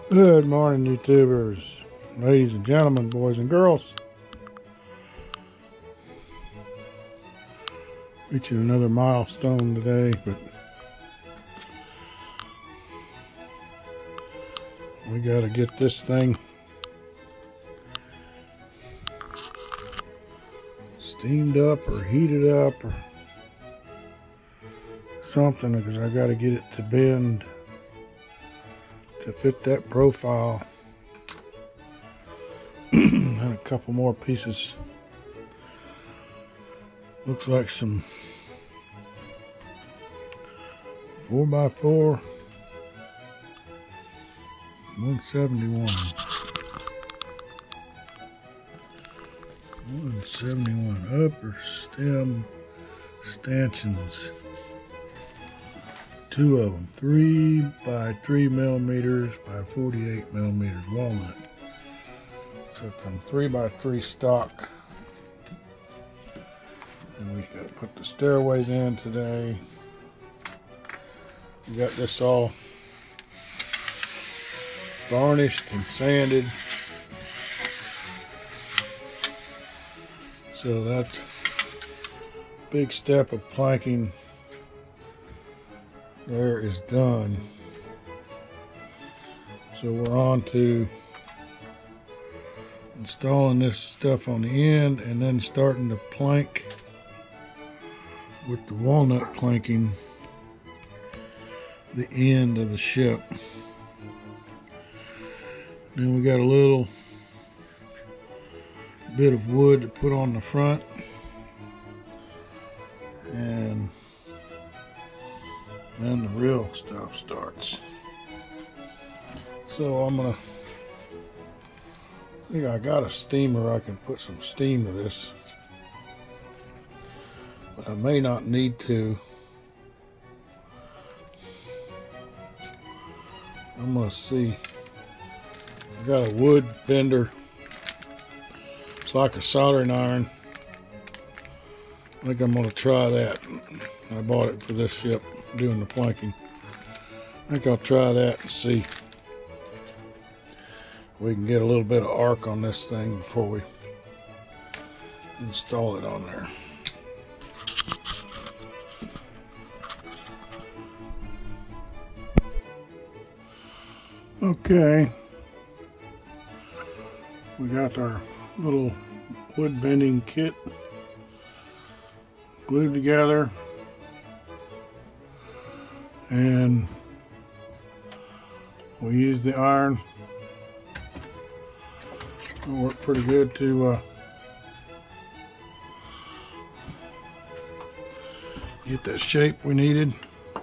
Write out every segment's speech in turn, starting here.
Good morning, YouTubers, ladies and gentlemen, boys and girls. Reaching another milestone today, but we got to get this thing steamed up or heated up or something, because I got to get it to bend to fit that profile. And a couple more pieces. Looks like some 4x4 171 upper stem stanchions. Two of them, 3 by 3 millimeters by 48 millimeters walnut. So it's some 3 by 3 stock. And we gotta put the stairways in today. We got this all varnished and sanded. So that's a big step of planking there is done. So we're on to installing this stuff on the end and then starting to plank with the walnut planking the end of the ship. Then we got a little bit of wood to put on the front, and then the real stuff starts. So I think I got a steamer. I can put some steam to this, but I may not need to. I'm gonna see. I got a wood bender. It's like a soldering iron. I think I'm gonna try that. I bought it for this ship, doing the planking. I think I'll try that and see if we can get a little bit of arc on this thing before we install it on there. Okay, we got our little wood bending kit glued together, and we use the iron. It worked pretty good to get that shape we needed.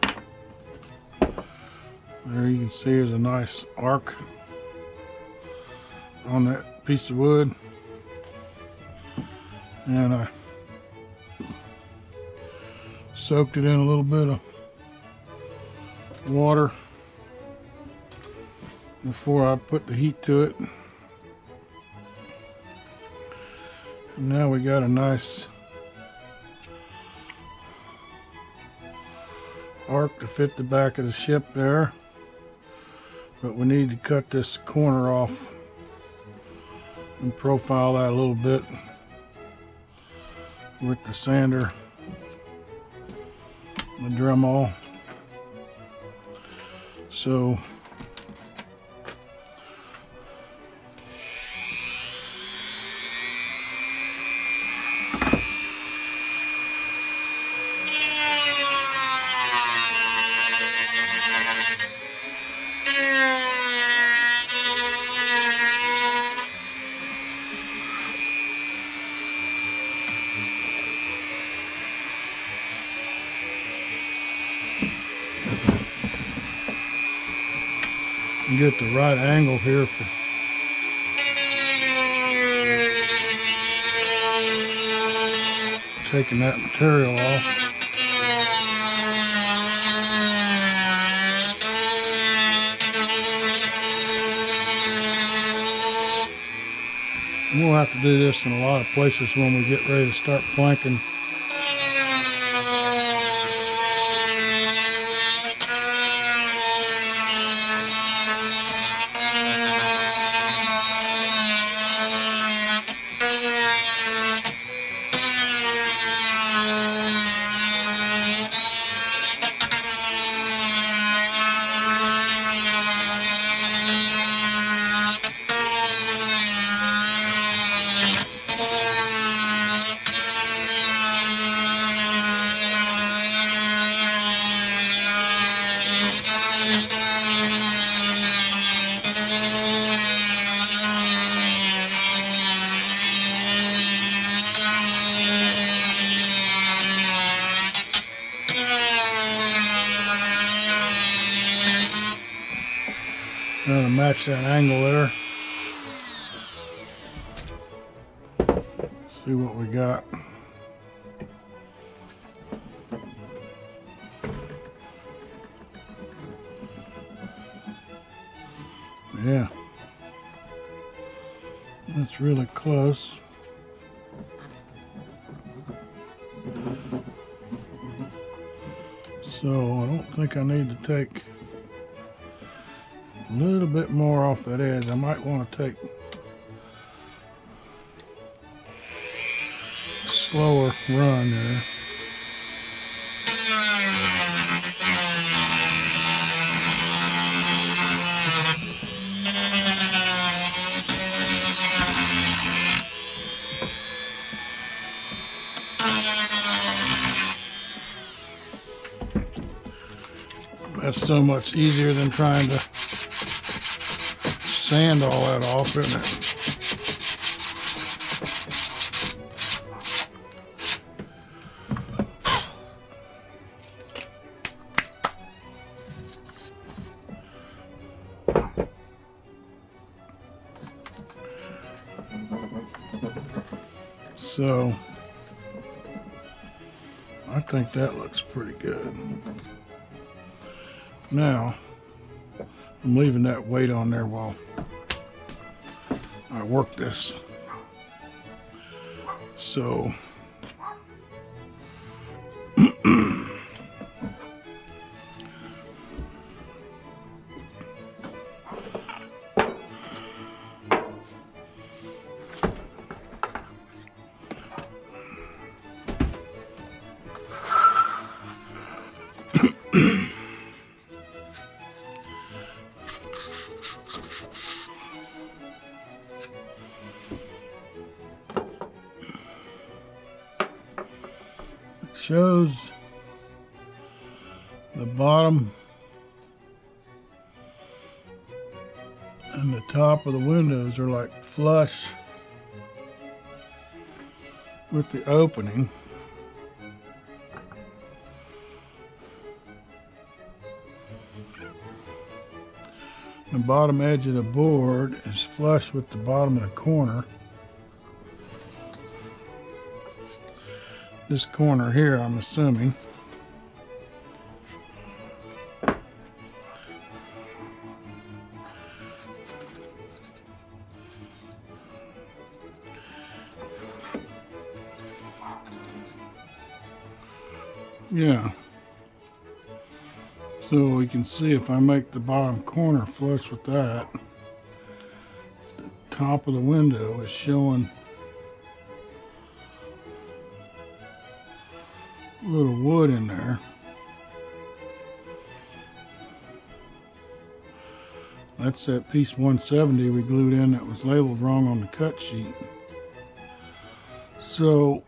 There you can see there's a nice arc on that piece of wood, and I soaked it in a little bit of water before I put the heat to it. And now we got a nice arc to fit the back of the ship there. But we need to cut this corner off and profile that a little bit with the sander, the Dremel. So get the right angle here for taking that material off. We'll have to do this in a lot of places when we get ready to start planking. match that angle there. See what we got. Yeah, that's really close. So I don't think I need to take a little bit more off that edge. I might want to take a slower run there. That's so much easier than trying to sand all that off, isn't it? So I think that looks pretty good. Now, I'm leaving that weight on there while I work this. So, shows the bottom and the top of the windows are like flush with the opening. The bottom edge of the board is flush with the bottom of the corner. This corner here, I'm assuming. Yeah. So we can see if I make the bottom corner flush with that, the top of the window is showing a little wood in there. That's that piece 170 we glued in that was labeled wrong on the cut sheet. So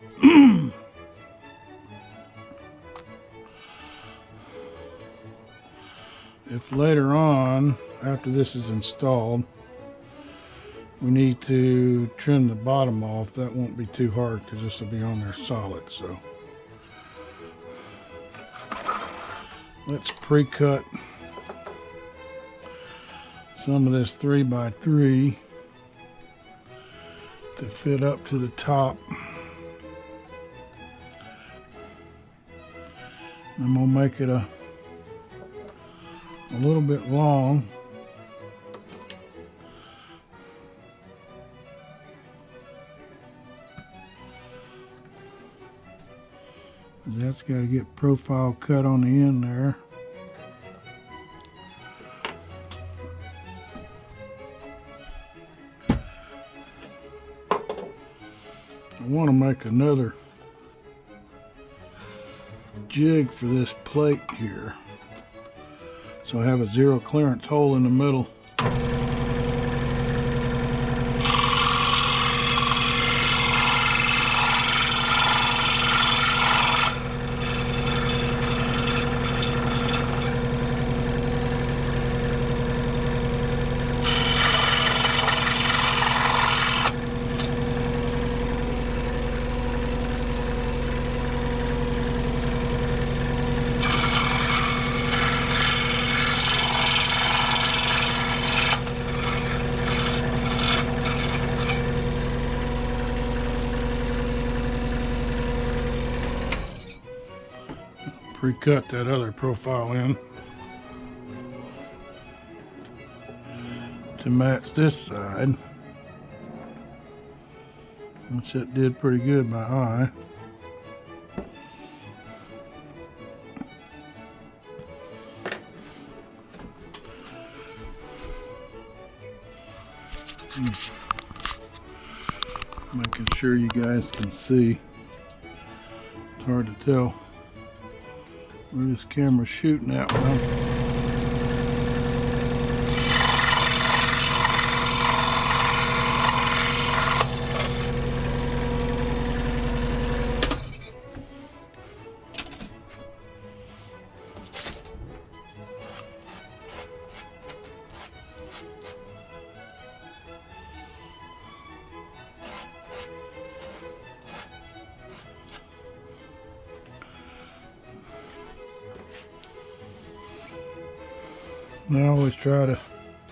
if later on, after this is installed, we need to trim the bottom off, that won't be too hard because this will be on there solid. So let's pre-cut some of this 3x3 to fit up to the top. I'm gonna make it a little bit long. That's got to get profile cut on the end there. I want to make another jig for this plate here, so I have a zero clearance hole in the middle. pre-cut that other profile in to match this side, which it did pretty good by eye. Making sure you guys can see. It's hard to tell where this camera's shooting at when I'm I always try to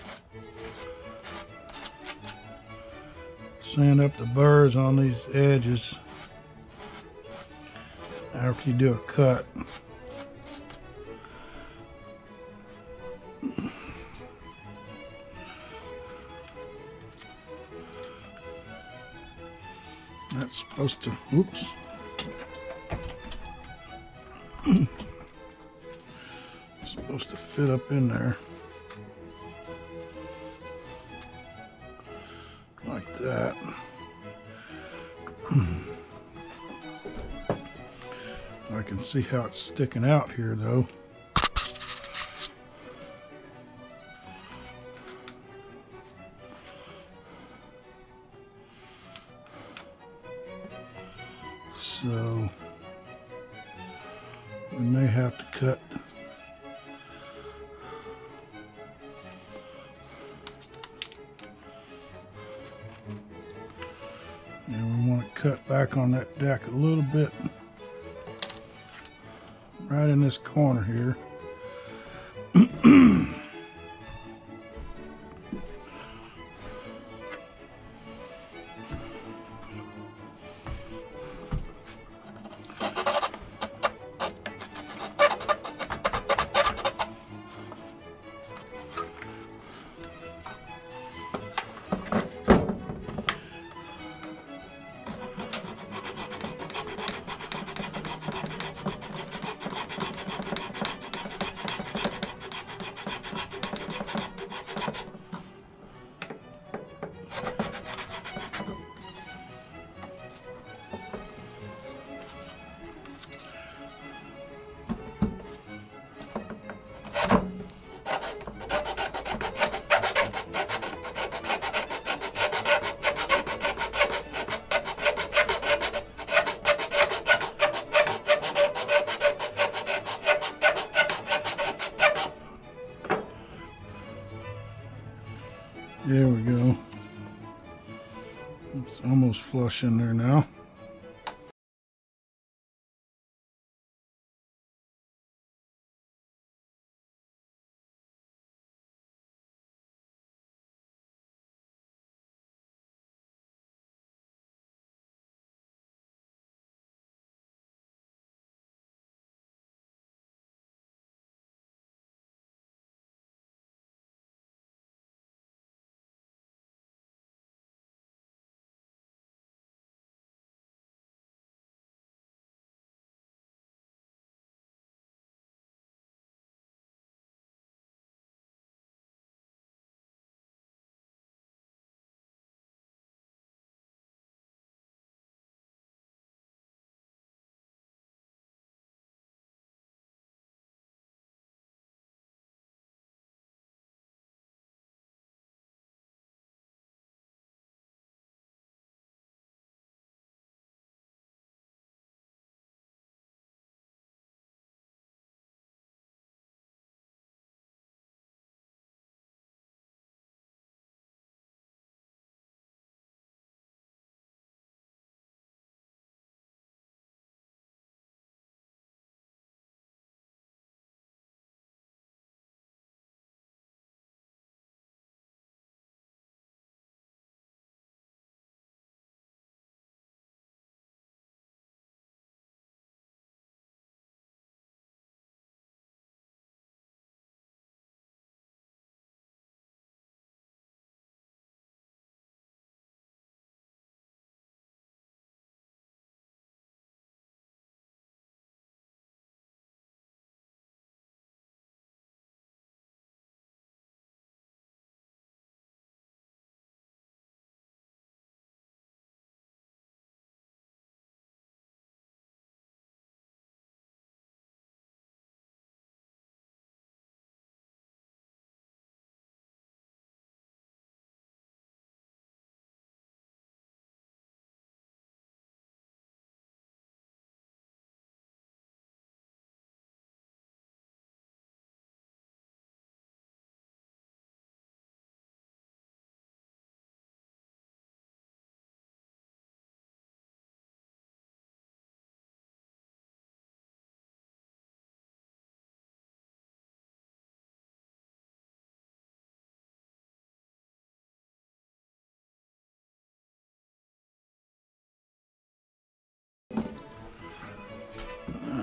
sand up the burrs on these edges after you do a cut. That's supposed to, oops. Supposed to fit up in there like that. I can see how it's sticking out here though. So we may have to cut and we want to cut back on that deck a little bit right in this corner here. There we go. It's almost flush in there now.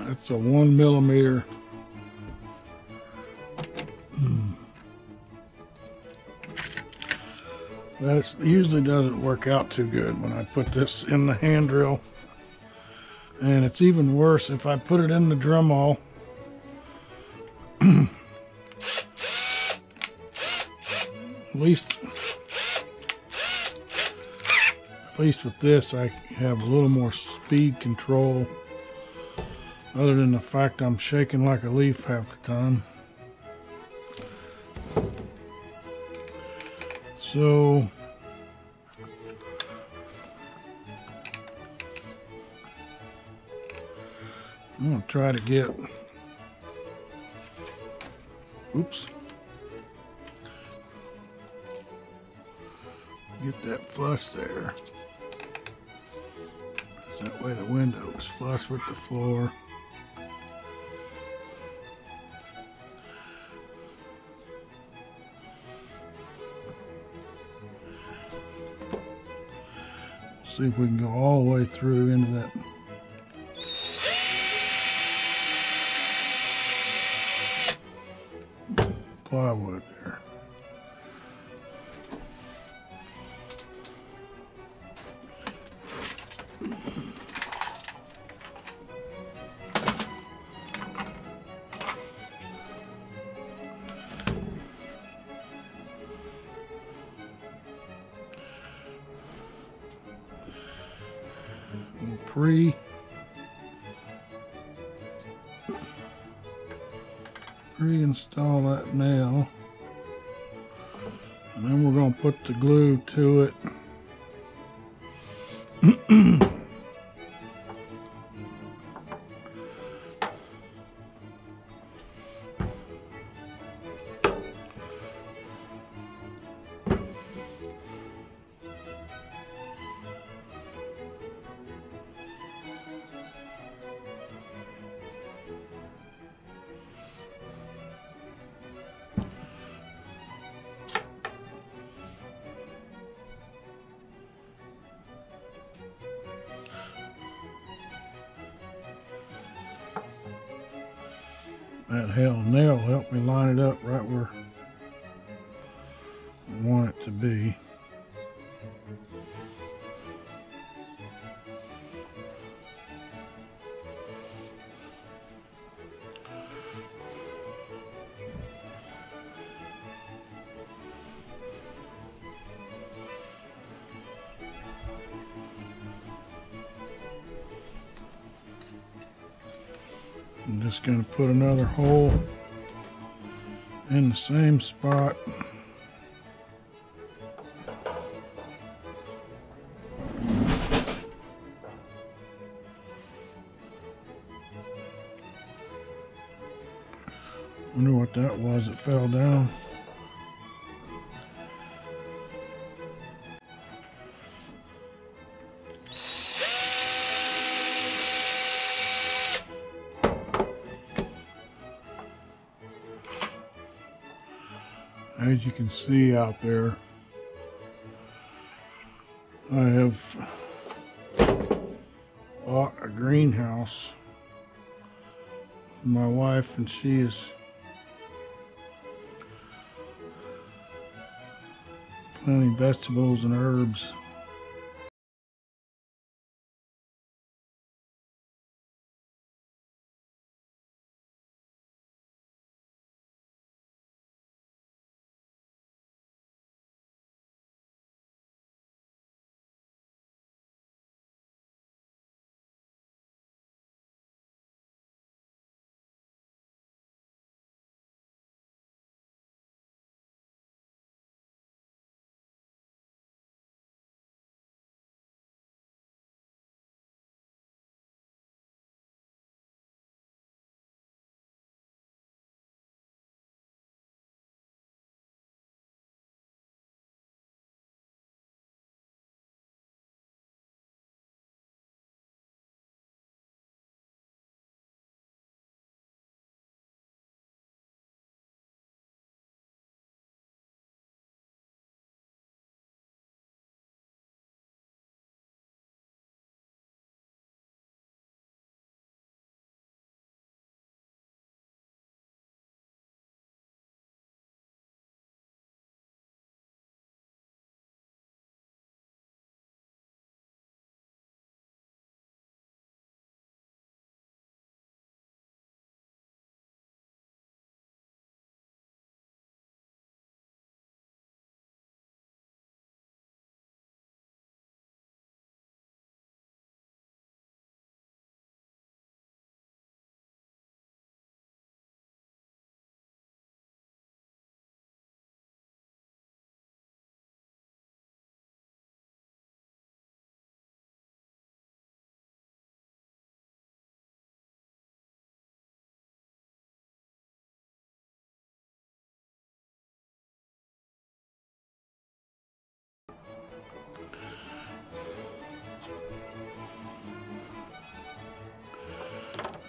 That's a 1 millimeter. That usually doesn't work out too good when I put this in the hand drill. And it's even worse if I put it in the Dremel. At least with this, I have a little more speed control, other than the fact I'm shaking like a leaf half the time. So I'm gonna try to get, get that flush there. That way the window is flush with the floor. See if we can go all the way through into that. Plywood there. Pre-install that nail, and then we're going to put the glue to it. That nail helped me line it up right where I want it to be. I'm just going to put another hole in the same spot. Wonder what that was that fell down. As you can see out there, I have bought a greenhouse for my wife, and she is planting vegetables and herbs.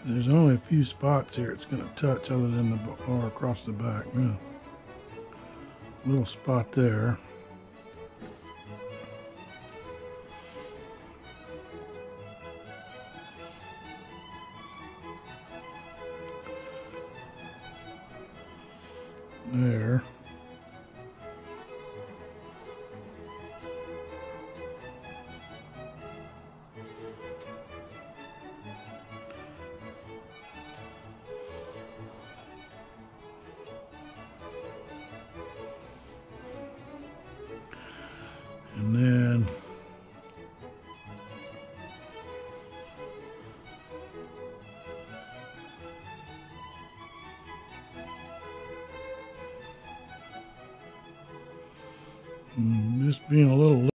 There's only a few spots here it's going to touch other than the bar across the back. Yeah. Little spot there. There. And then just being a little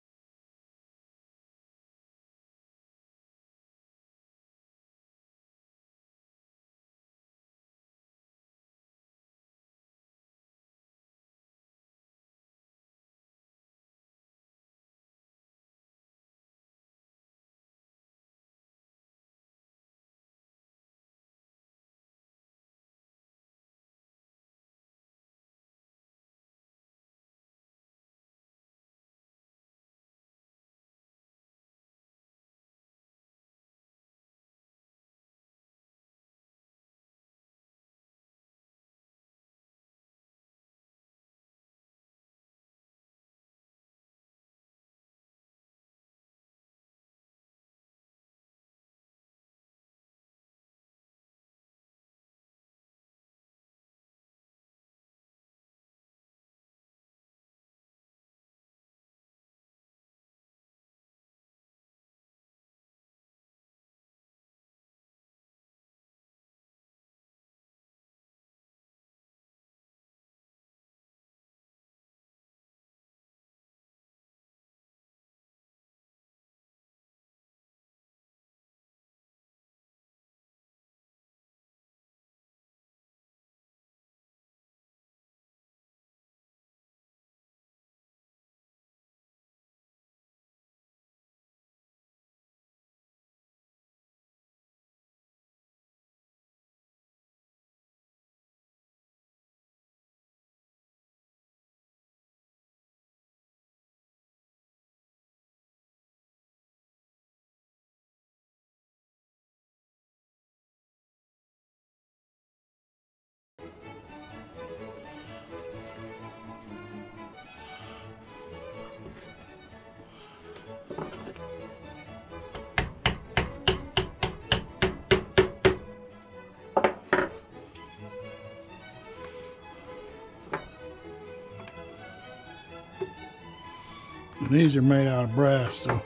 and these are made out of brass, so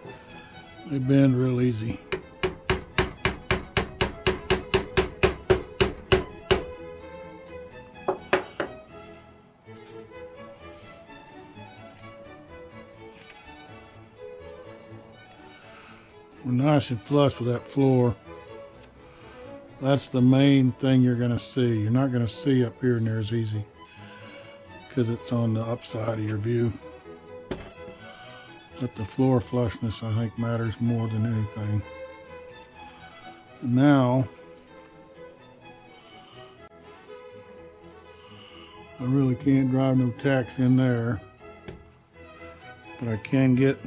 they bend real easy. We're nice and flush with that floor. That's the main thing you're going to see. You're not going to see up here near as easy because it's on the upside of your view. But the floor flushness, I think, matters more than anything. So now, I really can't drive no tacks in there, but I can get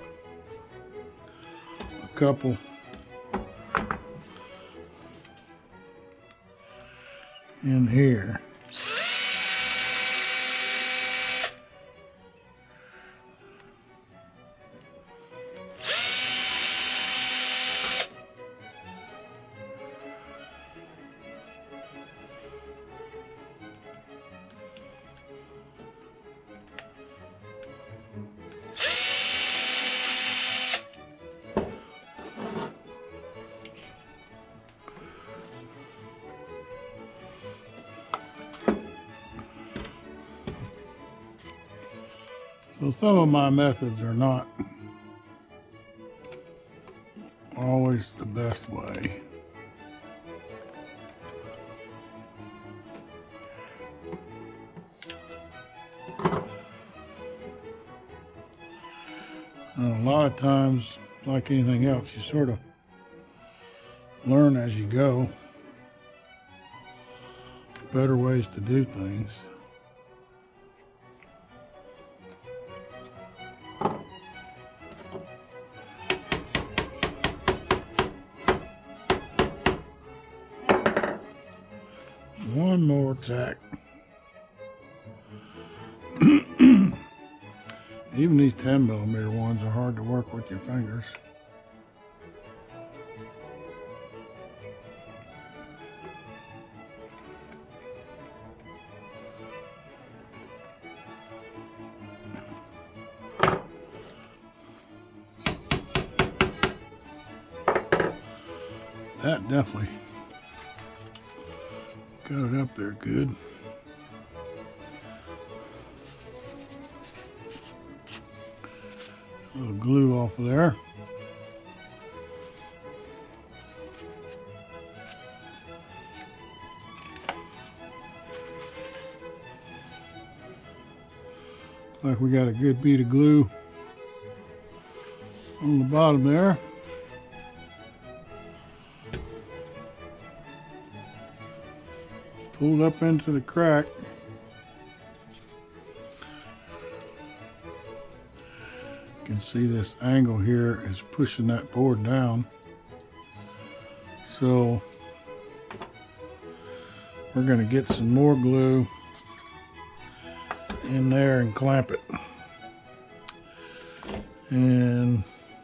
a couple in here. So some of my methods are not always the best way. And a lot of times, like anything else, you sort of learn as you go. Better ways to do things. One more tack. Even these 10mm ones are hard to work with your fingers. That definitely got it up there good. A little glue off of there. Like we got a good bead of glue on the bottom there. Pulled up into the crack. You can see this angle here is pushing that board down. So we're going to get some more glue in there and clamp it. And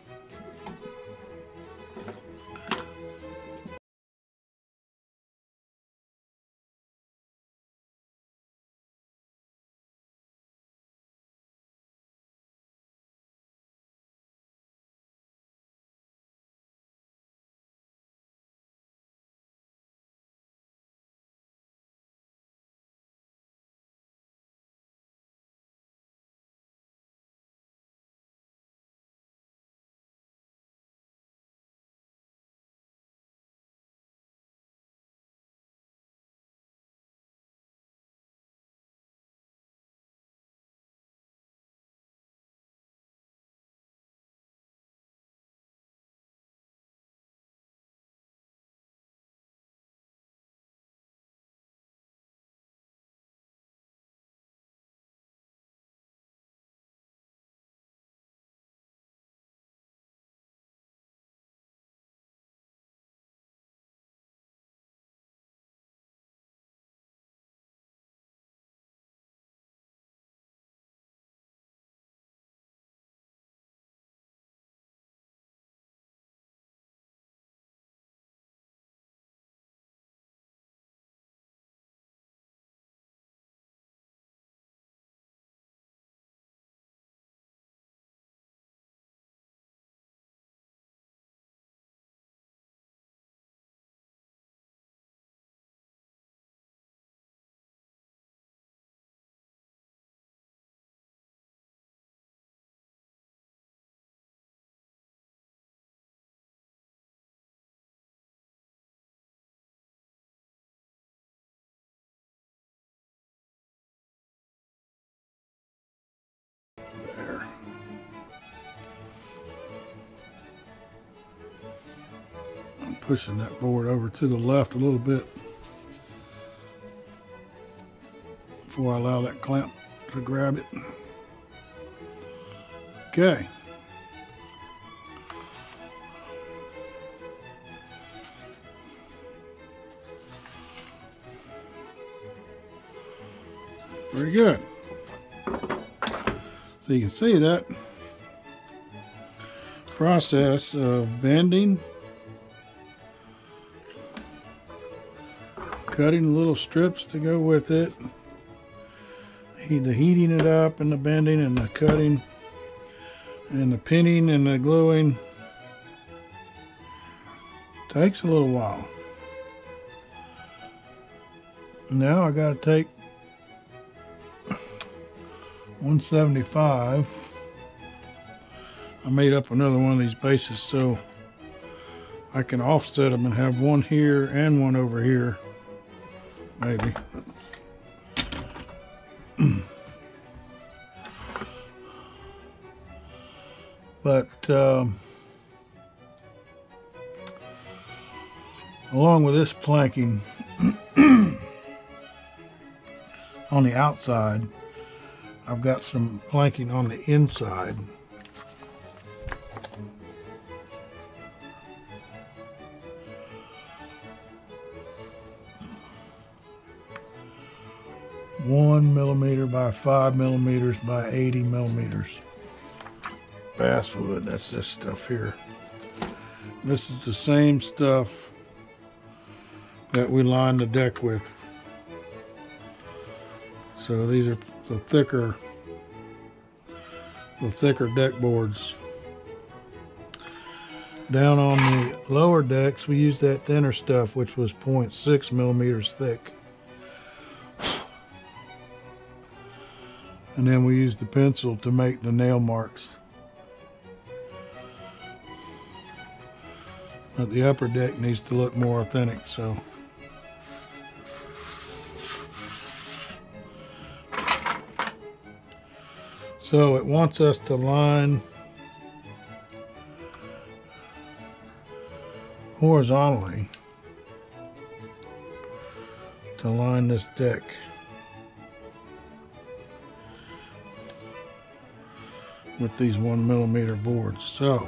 there. I'm pushing that board over to the left a little bit before I allow that clamp to grab it. Okay. Very good. So you can see that process of bending, cutting little strips to go with it, the heating it up and the bending and the cutting and the pinning and the gluing takes a little while. Now I got to take 175. I made up another one of these bases so I can offset them and have one here and one over here, maybe. But Along with this planking on the outside, I've got some planking on the inside. One millimeter by 5 millimeters by 80 millimeters. Basswood, that's this stuff here. This is the same stuff that we line the deck with. So these are the thicker deck boards. Down on the lower decks, we used that thinner stuff, which was 0.6 millimeters thick. And then we used the pencil to make the nail marks. But the upper deck needs to look more authentic, so. So it wants us to line horizontally to line this deck. With these 1 millimeter boards. So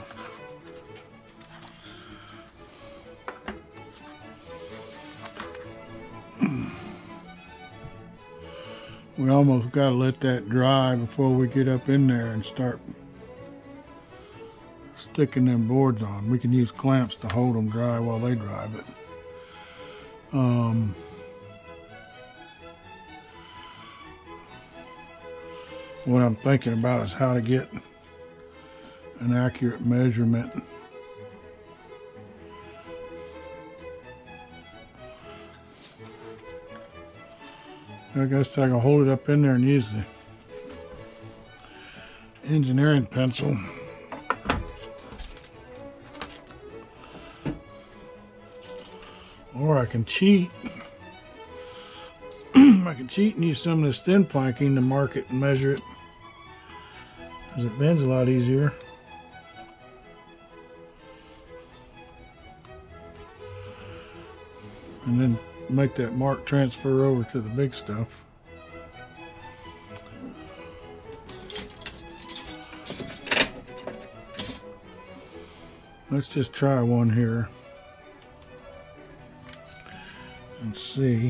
we almost got to let that dry before we get up in there and start sticking them boards on. We can use clamps to hold them dry while they dry, but what I'm thinking about is how to get an accurate measurement. I guess I can hold it up in there and use the engineering pencil. Or I can cheat. I can cheat and use some of this thin planking to mark it and measure it, because it bends a lot easier. And then make that mark transfer over to the big stuff. Let's just try one here and see.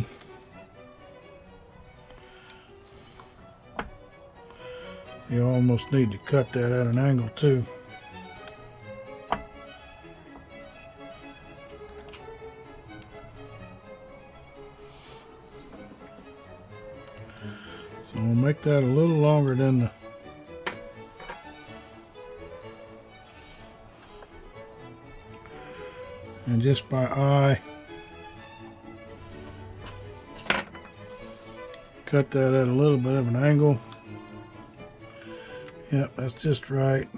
You almost need to cut that at an angle too. So we'll make that a little longer than the and just by eye cut that at a little bit of an angle. Yep, that's just right.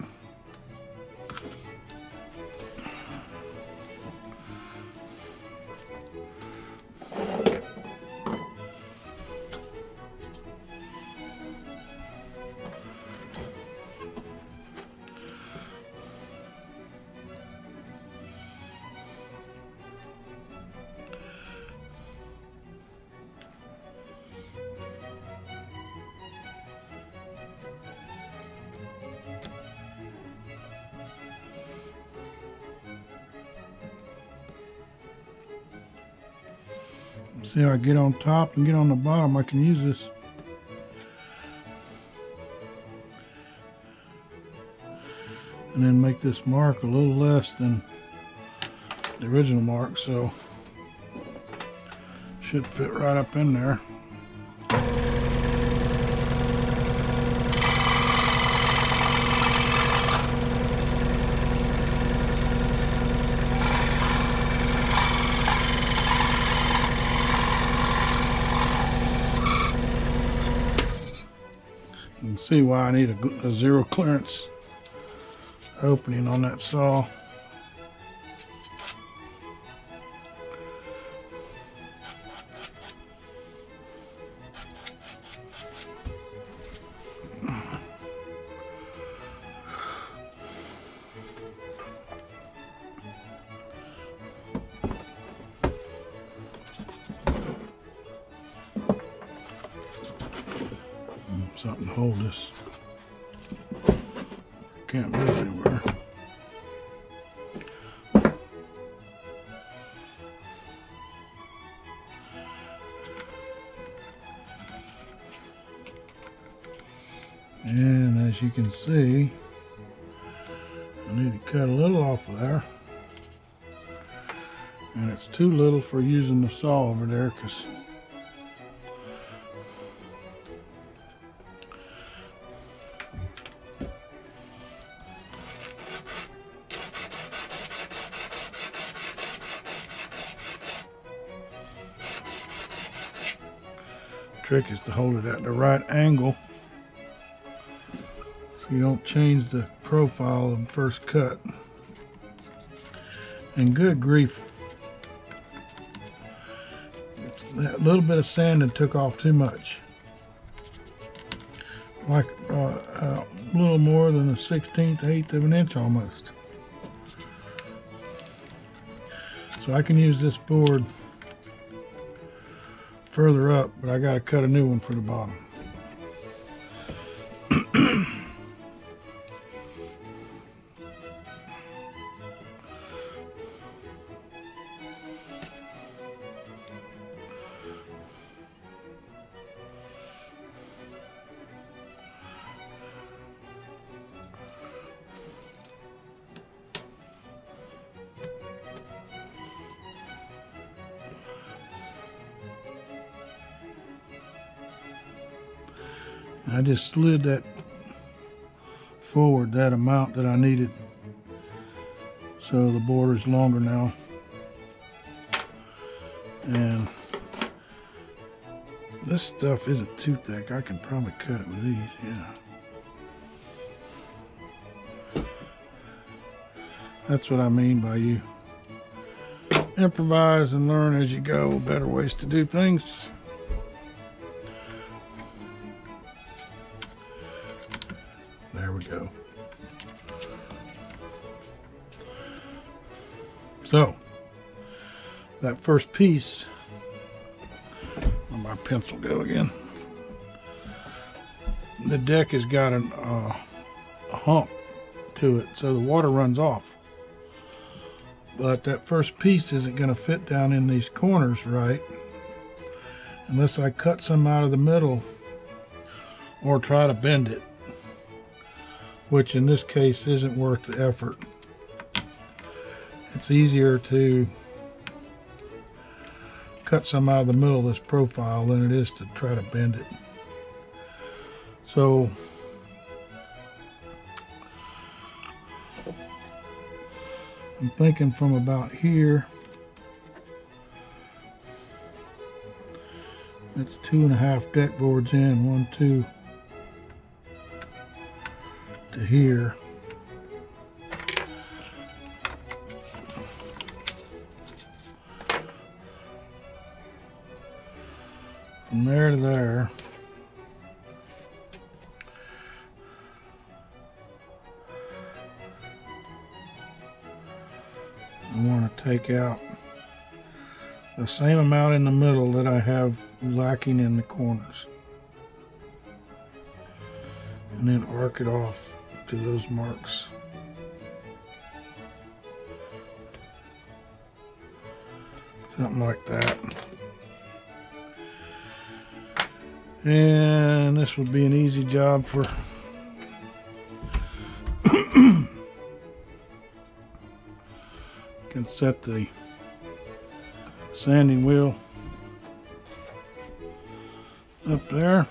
See how I get on top and get on the bottom. I can use this. And then make this mark a little less than the original mark, so should fit right up in there. You can see why I need a zero clearance opening on that saw. something to hold this. Can't move anywhere. And as you can see, I need to cut a little off of there. And it's too little for using the saw over there because trick is to hold it at the right angle so you don't change the profile of the first cut. And good grief, it's that little bit of sanding took off too much, like a little more than a 1/16, 1/8 of an inch almost. So I can use this board further up, but I got to cut a new one for the bottom. I just slid that forward that amount that I needed, so the border is longer now. And this stuff isn't too thick. I can probably cut it with these, yeah. That's what I mean by you improvise and learn as you go, better ways to do things. There we go. So, that first piece, where my pencil go again? The deck has got a hump to it, so the water runs off. But that first piece isn't going to fit down in these corners right, unless I cut some out of the middle or try to bend it, which in this case isn't worth the effort. It's easier to cut some out of the middle of this profile than it is to try to bend it. So I'm thinking from about here, that's 2.5 deck boards in, 1, 2 to here. From there to there. I want to take out the same amount in the middle that I have lacking in the corners, and then arc it off to those marks. Something like that. And this would be an easy job for can set the sanding wheel up there.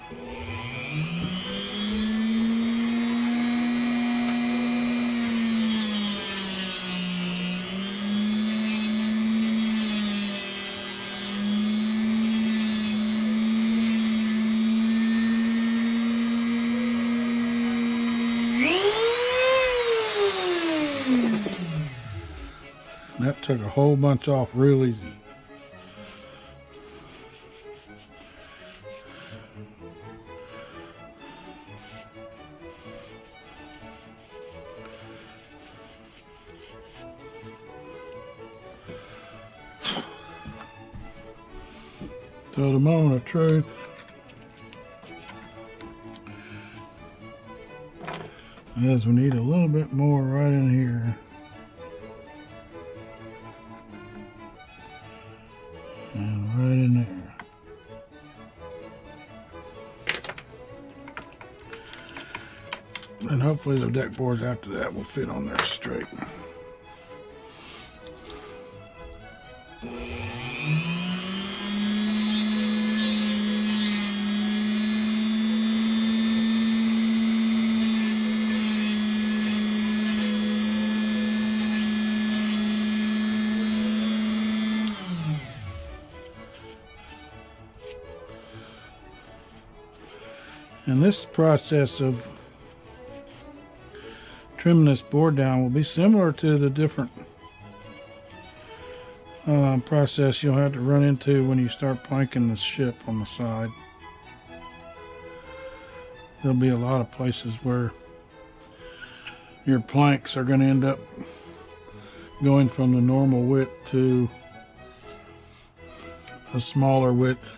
That took a whole bunch off real easy. So the moment of truth, is we need a little bit more right in here. And right in there. And hopefully the deck boards after that will fit on there straight. And this process of trimming this board down will be similar to the different process you'll have to run into when you start planking the ship on the side. There'll be a lot of places where your planks are going to end up going from the normal width to a smaller width.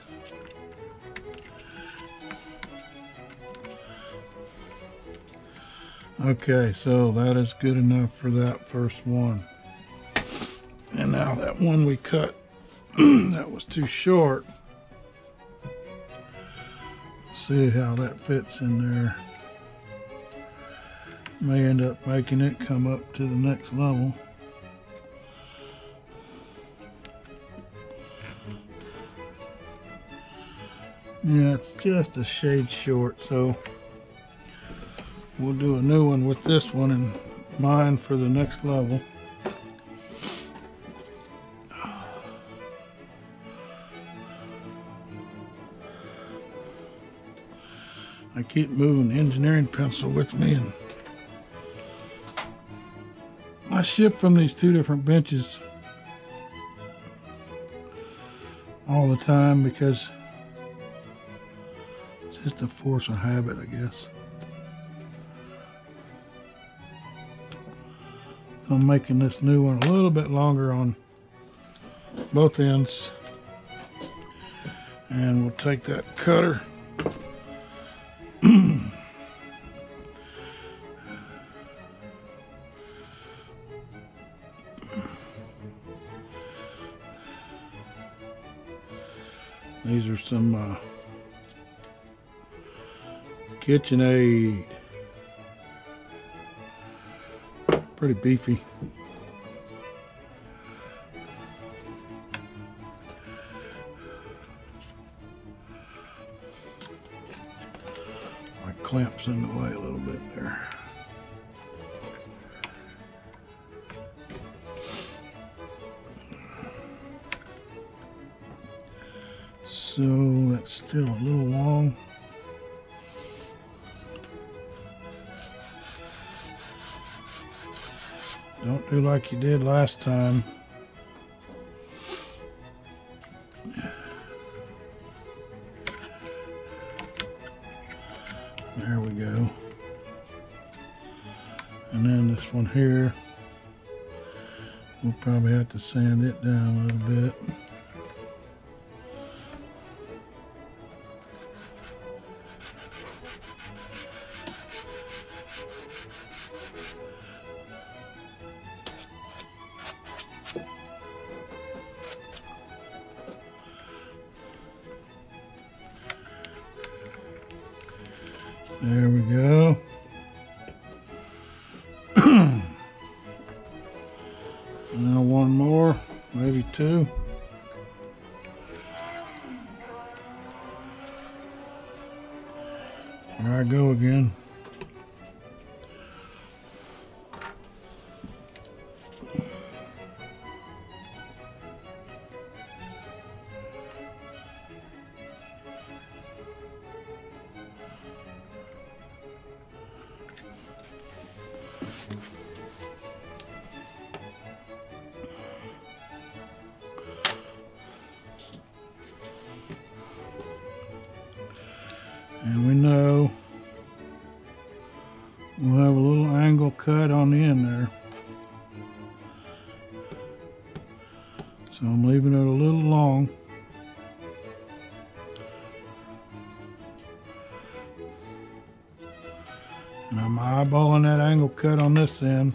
Okay, so that is good enough for that first one. And now that one we cut that was too short. See how that fits in there. May end up making it come up to the next level. Yeah, it's just a shade short, so we'll do a new one with this one in mind for the next level. I keep moving the engineering pencil with me, and I shift from these two different benches all the time because it's just a force of habit, I guess. So I'm making this new one a little bit longer on both ends, and we'll take that cutter these are some KitchenAid. Pretty beefy. My clamp's in the way a little bit there. So that's still a little long. Don't do like you did last time. There we go. And then this one here, we'll probably have to sand it down a little bit. There we go. Now one more, maybe two. Here I go again. And we know we'll have a little angle cut on the end there. So I'm leaving it a little long. And I'm eyeballing that angle cut on this end.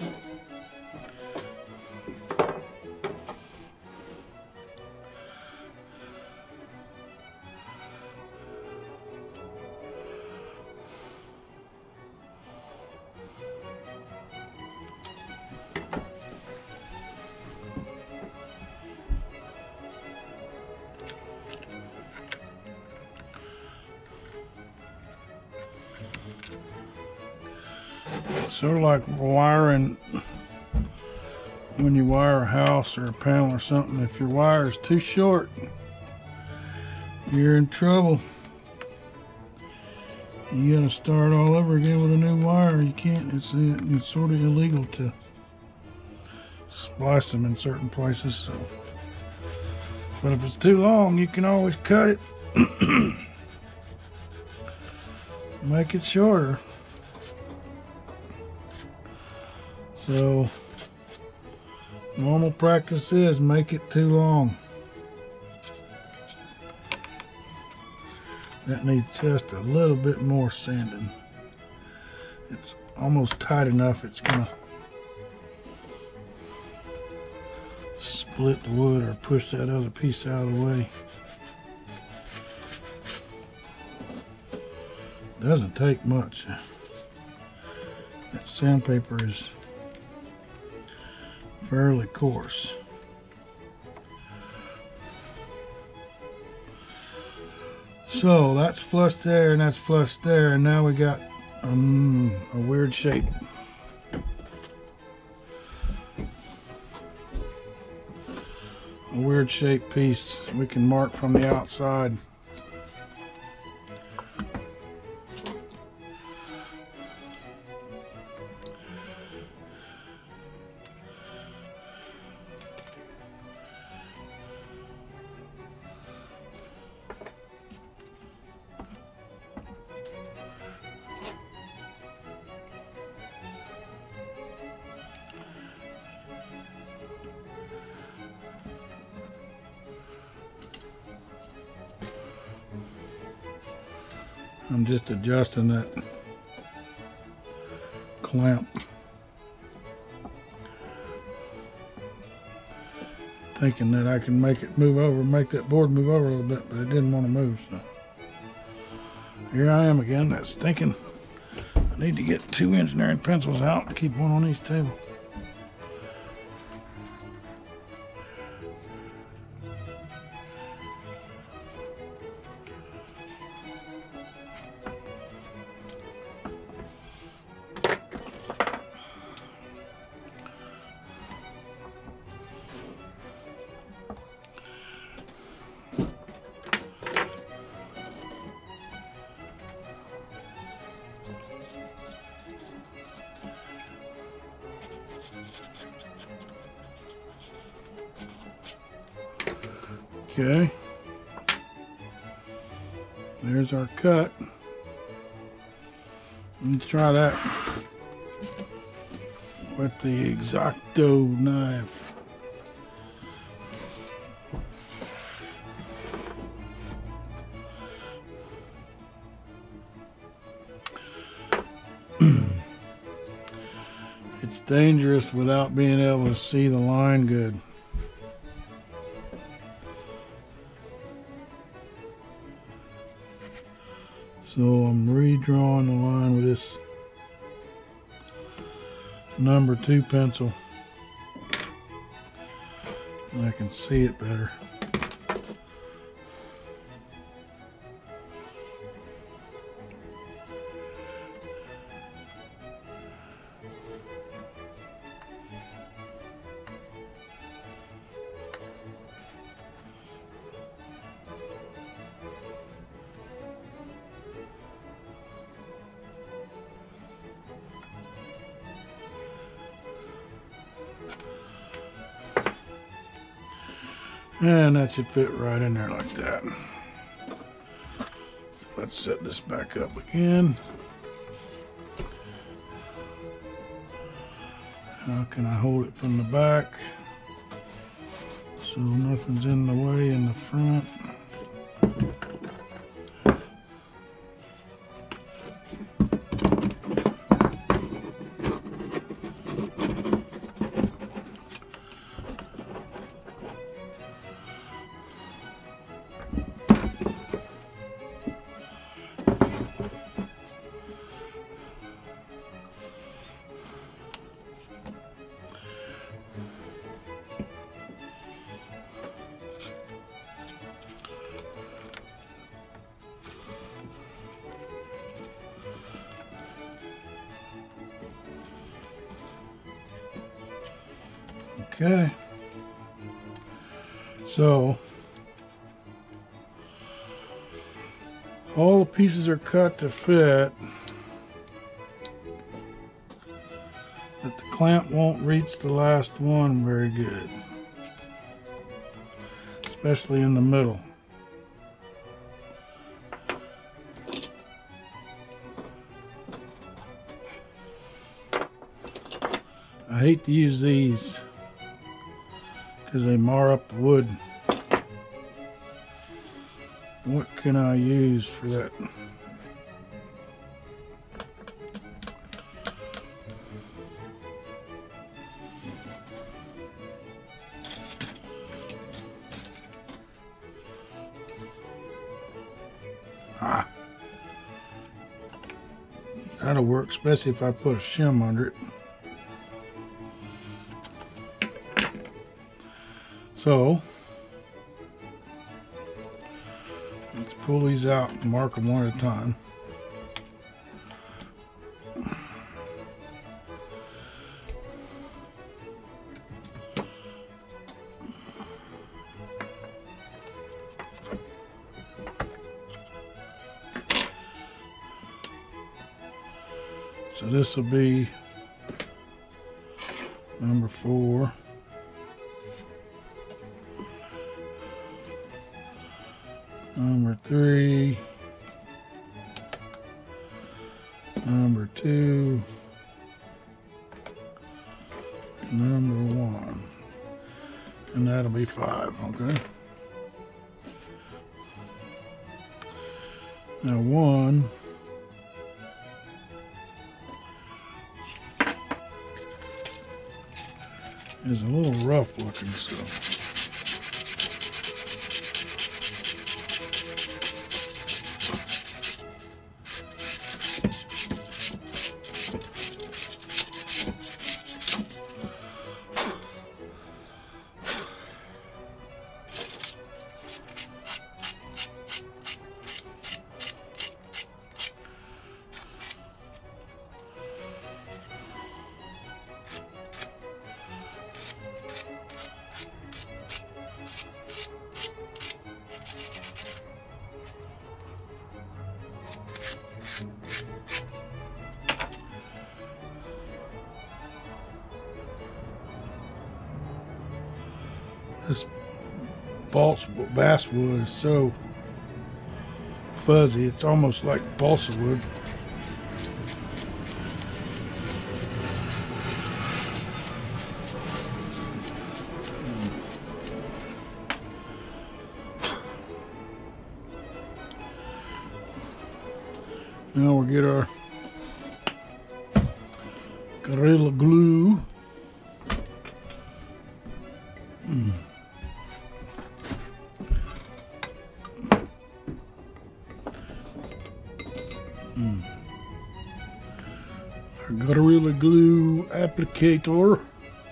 Sort of like wiring, when you wire a house or a panel or something, if your wire is too short, you're in trouble. You gotta start all over again with a new wire. You can't, it's sort of illegal to splice them in certain places. So, but if it's too long, you can always cut it, make it shorter. So, normal practice is make it too long. That needs just a little bit more sanding. It's almost tight enough, it's gonna split the wood or push that other piece out of the way. Doesn't take much. That sandpaper is fairly coarse. So that's flush there and that's flush there, and now we got a weird shape. A weird shaped piece we can mark from the outside. I'm just adjusting that clamp. Thinking that I can make it move over, make that board move over a little bit, but it didn't want to move, so. Here I am again, that's thinking I need to get 2 engineering pencils out and keep one on each table. Okay, there's our cut. Let's try that with the X-Acto knife. It's dangerous without being able to see the line good. So I'm redrawing the line with this number 2 pencil. And I can see it better. And that should fit right in there like that. So let's set this back up again. How can I hold it from the back so nothing's in the way in the front? Okay. So all the pieces are cut to fit, but the clamp won't reach the last one very good, especially in the middle. I hate to use these because they mar up the wood. What can I use for that? That'll work, especially if I put a shim under it. So let's pull these out and mark them one at a time. So this will be number 4. Number 3. Number 2. Number 1. And that'll be 5, okay? Now 1 is a little rough looking, so this basswood is so fuzzy, it's almost like balsa wood. Now we'll get our Gorilla Glue. Our Gorilla Glue applicator.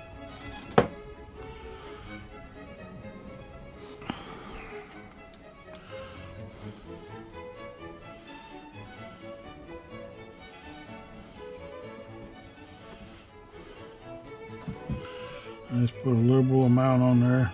Let's put a liberal amount on there.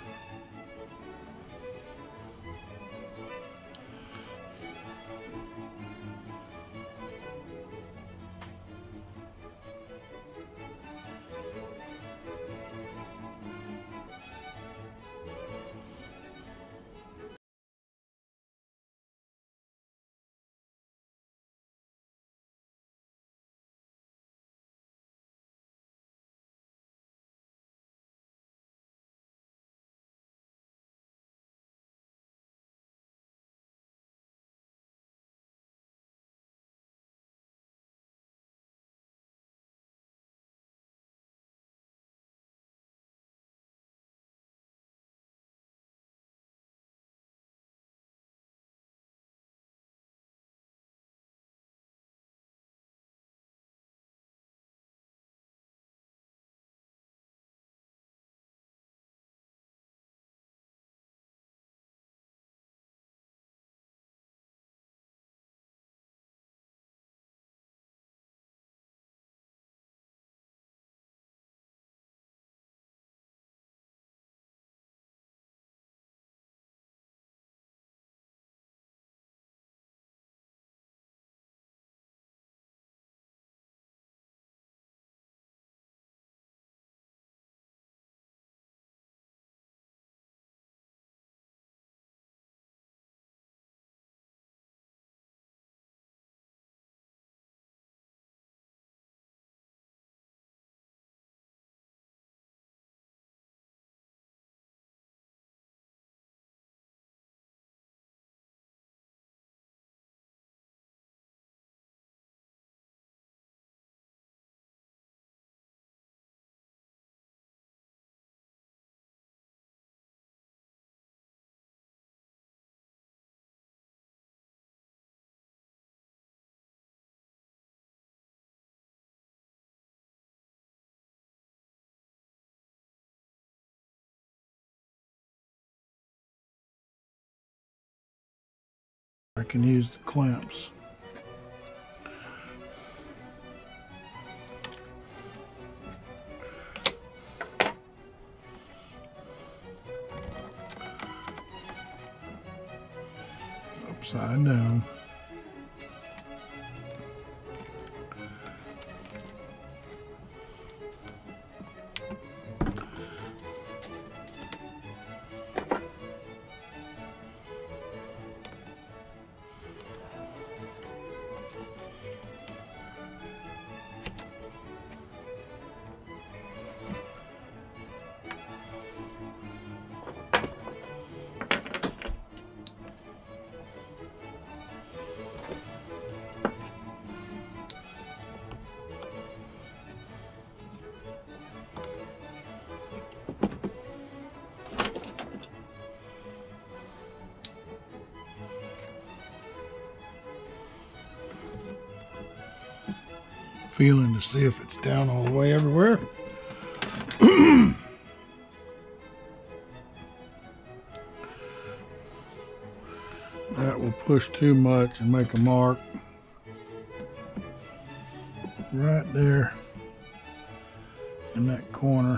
I can use the clamps. Upside down. Feeling to see if it's down all the way everywhere. That will push too much and make a mark right there in that corner.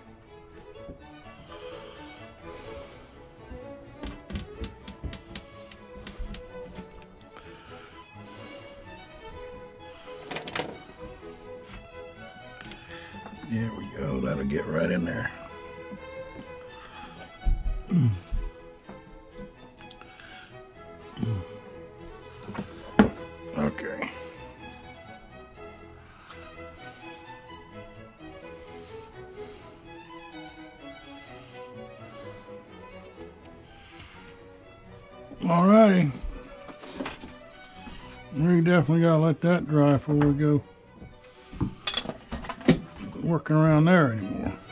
There we go, that'll get right in there. Okay. Alrighty. We definitely gotta let that dry before we go working around there anymore.